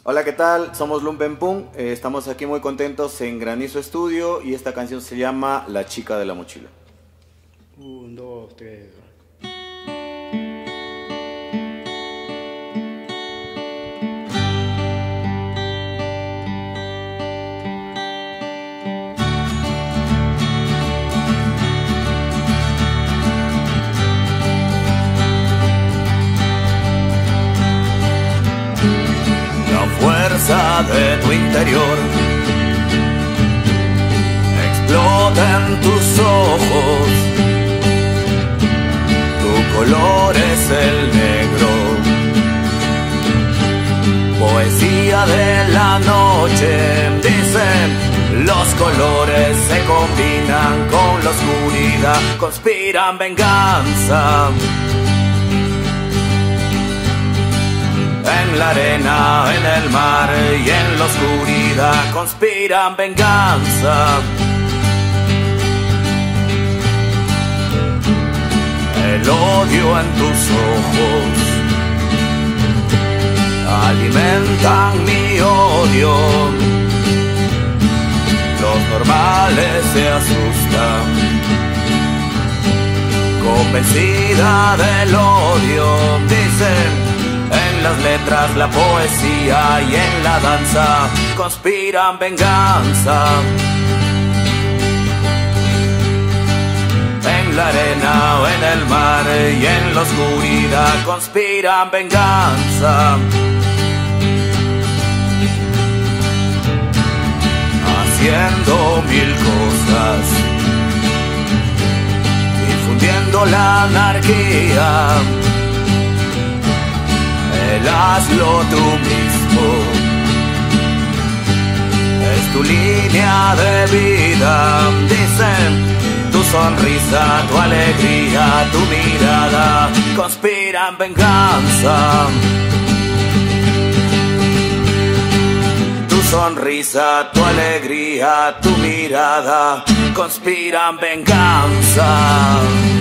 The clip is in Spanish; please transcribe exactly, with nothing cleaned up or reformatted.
Hola, ¿qué tal? Somos Lumpen Punk, eh, estamos aquí muy contentos en Granizo Estudio y esta canción se llama La chica de la mochila. Un, dos, tres. Fuerza de tu interior explota en tus ojos, tu color es el negro, poesía de la noche. Dicen los colores se combinan con la oscuridad, conspiran venganza. En la arena, en el mar y en la oscuridad conspiran venganza. El odio en tus ojos alimentan mi odio. Los normales se asustan, convencida del odio. Dicen en las letras, la poesía y en la danza conspiran venganza. En la arena o en el mar y en la oscuridad conspiran venganza. Haciendo mil cosas, difundiendo la anarquía. Hazlo tú mismo, es tu línea de vida. Dicen tu sonrisa, tu alegría, tu mirada conspiran venganza. Tu sonrisa, tu alegría, tu mirada conspiran venganza.